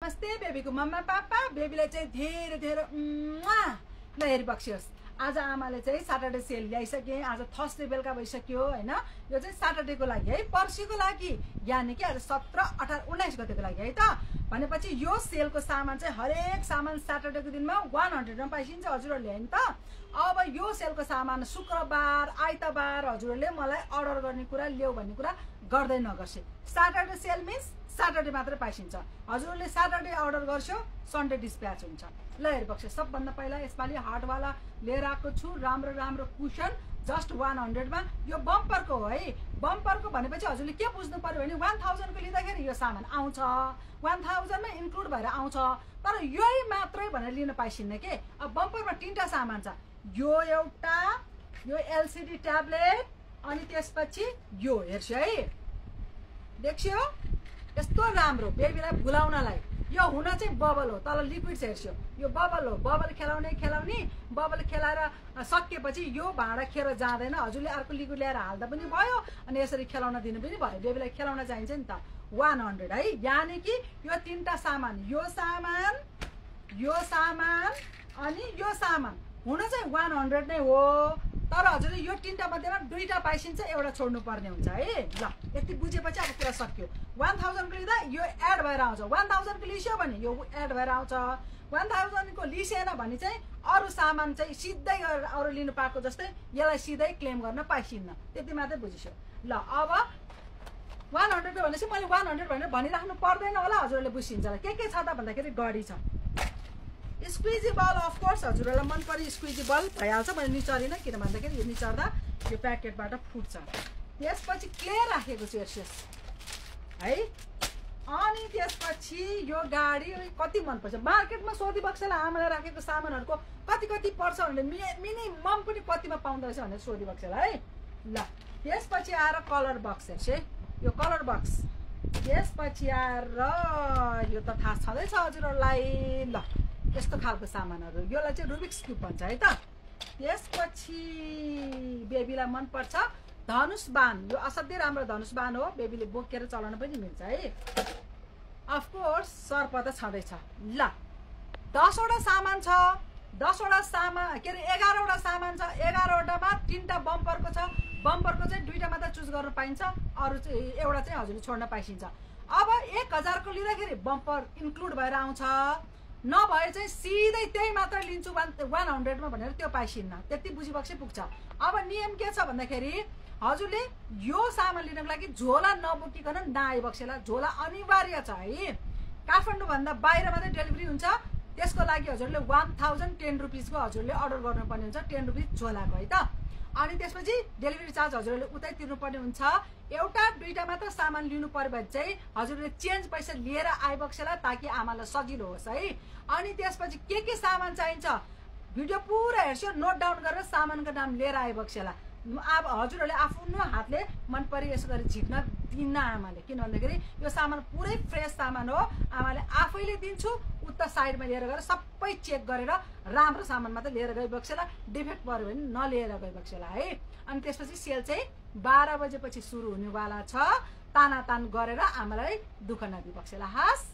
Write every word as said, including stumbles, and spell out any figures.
नमस्ते बेबीको मम्मा पापा बेबीलाई चाहिँ धेरै धेरै ल हेरिबक्सियोस्। आज आमाले चाहिँ सटरडे सेल ल्याइसके। आज थर्सडे बेलुका भइसक्यो हैन। यो चाहिँ सटरडेको लागि है, पर्सिको लागि यानि कि आज सत्र अठार उन्नाइस गतेको लागि है त। भनेपछि यो सेलको सामान चाहिँ हरेक सामान सटरडेको दिनमा वान हन्ड्रेडमा पाइसिन्छ हजुरहरूले हैन त। अब यो सेलको सामान शुक्रबार आइतबार हजुरहरूले मलाई अर्डर गर्ने कुरा ल्याऊ भन्ने कुरा गर्दै नगर्से। सटरडे सेल मिन्स सटरडे मात्रै पाइसिन्छ। हजुरहरूले सटरडे अर्डर गर्छौ सन्डे डिस्प्याच हुन्छ। ल हेर्बक्स सबभन्दा पहिला यसपालि हार्डवाला लिएर आएको छु। राम्रो राम्रो कुसन जस्ट वान हन्ड्रेडमा। यो बम्परको हो है। बम्परको भनेपछि हजुरले के बुझ्नु पर्यो भने वान थाउजन्डको लिँदाखेरि यो सामान आउँछ, वान थाउजन्डमा इन्क्लुड भएर आउँछ। तर यही मात्रै भनेर लिन पाइसिन्न के। अब बम्परमा तीनटा सामान छ। यो एउटा यो एलसिडी ट्याब्लेट अनि त्यसपछि यो हेर्छु है, देख्छौ यस्तो राम्रो बेबीलाई भुलाउनलाई। यो हुन चाहिँ बबल हो, तल लिक्विड हेर्छु यो बबल हो। बबल खेलाउने खेलाउने बबल खेलाएर सकिएपछि यो भाँडा खेर जाँदैन। हजुरले अर्को लिक्विड ल्याएर हाल्दा पनि भयो अनि यसरी खेलाउन दिनु पनि भयो। बेबीलाई खेलाउन चाहिन्छ नि त। वान हन्ड्रेड है, यानि कि यो तीनटा सामान, यो सामान यो सामान अनि यो सामान हुन चाहिँ वान हन्ड्रेड नै हो। तर हजुरले यो तीनटा मध्येमा दुईटा पाइसिन्छ, एउटा छोड्नु पर्ने हुन्छ है। ल यति बुझेपछि अब कुरा सक्यो। वान थाउजन्डको लिँदा यो एड भएर आउँछ। वान थाउजन्डको लिस्यो भने यो एड भएर आउँछ। वान थाउजन्डको लिसेन भने चाहिँ अरू सामान चाहिँ सिधै गरेर अरू लिनु पाएको जस्तै यसलाई सिधै क्लेम गर्न पाइसिन्न। त्यति मात्रै बुझिस्यो। ल अब वान हन्ड्रेड भनेपछि मैले वान हन्ड्रेड भनेर भनिराख्नु पर्दैन होला, हजुरहरूले बुझिन्छ। के के छ त भन्दाखेरि गडी छ, स्क्विजी बल अफकोर्स हजुरहरूलाई मन पऱ्यो। स्क्विजी बल भइहाल्छ, मैले निचरिनँ किन भन्दाखेरि यो निचर्दा यो प्याकेटबाट फुट्छ। त्यसपछि क्ले राखेको छु हेर्नुहोस् है। अनि त्यसपछि यो गाडी कति मनपर्छ। मार्केटमा सोधी बक्सेला आमाले राखेको सामानहरूको कति कति पर्छ भनेर मिनिमम पनि कतिमा पाउँदो रहेछ भनेर सोधी बक्सेला है। ल त्यसपछि आएर कलर बक्स हेर्छु है, यो कलर बक्स। त्यसपछि आएर यो त थाहा छँदैछ हजुरहरूलाई। ल यस्तो खालको सामानहरू, यसलाई चाहिँ रुबिक्स क्युब भन्छ है त। त्यसपछि बेबीलाई मनपर्छ धनुष बाण। यो असाध्यै राम्रो धनुष बाण हो, बेबीले बोकेर चलाउन पनि मिल्छ है। अफकोर्स सर्प त छँदैछ। ल दसवटा सामान छ। दसवटा सामान के अरे एघारवटा सामान छ। एघारवटामा तिनवटा बम्परको छ। बम्परको चाहिँ दुईवटा मात्र चुज गर्न पाइन्छ, अरू चाहिँ एउटा चाहिँ हजुरले छोड्न पाइसिन्छ। अब एक हजारको लिँदाखेरि बम्पर इन्क्लुड भएर आउँछ, नभए चाहिँ सिधै त्यही मात्र लिन्छु वान वान हन्ड्रेडमा भनेर त्यो पाइसिन्न। त्यति बुझिबक्सै पुग्छ। अब नियम के छ भन्दाखेरि हजुरले यो सामान लिनको लागि झोला नबोकिकन नआइबक्सेला। झोला अनिवार्य छ है। काठमाडौँभन्दा बाहिर मात्रै डेलिभरी हुन्छ। त्यसको लागि हजुरले वान थाउजन्ड टेन रुपिसको हजुरले अर्डर गर्नुपर्ने हुन्छ, टेन रुपिस झोलाको है त। अनि त्यसपछि डेलिभरी चार्ज हजुरहरूले उतै तिर्नुपर्ने हुन्छ। एउटा दुईटा मात्र सामान लिनु पर्यो भने चाहिँ हजुरले चेन्ज पैसा लिएर आइबक्सेला, ताकि आमालाई सजिलो होस् है। अनि त्यसपछि के के सामान चाहिन्छ भिडियो पुरा हेर्छु, नोट डाउन गरेर सामानको नाम लिएर आइबक्सेला। अब हजुरहरूले आफ्नो हातले मन पऱ्यो यसो गरी झिक्न दिन्न आमाले, किन भन्दाखेरि यो सामान पुरै फ्रेस सामान हो। आमाले आफैले दिन्छु, उता साइडमा लिएर गएर सबै चेक गरेर राम्रो सामान मात्रै लिएर गइबक्सेला। डिफेक्ट पऱ्यो भने नलिएर गइबक्सेला है। अनि त्यसपछि सेल चाहिँ बाह्र बजेपछि सुरु हुनेवाला छ। तानातान गरेर आमालाई दुःख नदिबक्सेला। हस्।